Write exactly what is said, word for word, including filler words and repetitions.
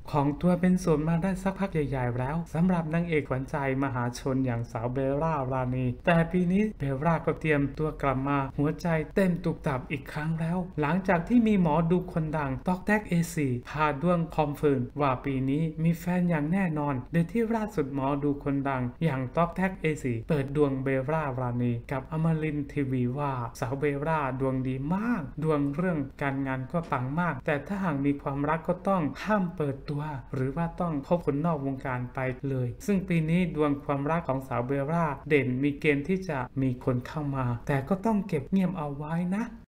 ของตัวเป็นศูนย์มาได้สักพักใหญ่ๆแล้วสำหรับนางเอกขวัญใจมหาชนอย่างสาวเบลล่ารานีแต่ปีนี้เบลล่าก็เตรียมตัวกลับมาหัวใจเต้นตุบตับอีกครั้งแล้วหลังจากที่มีหมอดูคนดังต๊อกแท็กเอซีพาดวงคอมเฟิร์มว่าปีนี้มีแฟนอย่างแน่นอนโดยที่ล่าสุดหมอดูคนดังอย่างต๊อกแท็กเอซีเปิดดวงเบลล่ารานีกับอมรินทร์ทีวีว่าสาวเบลล่าดวงดีมากดวงเรื่องการงานก็ปังมากแต่ถ้าหากมีความรักก็ต้องห้ามเปิดตัวหรือว่าต้องคบคนนอกวงการไปเลยซึ่งปีนี้ดวงความรักของสาวเบลล่าเด่นมีเกณฑ์ที่จะมีคนเข้ามาแต่ก็ต้องเก็บเงียบเอาไว้นะ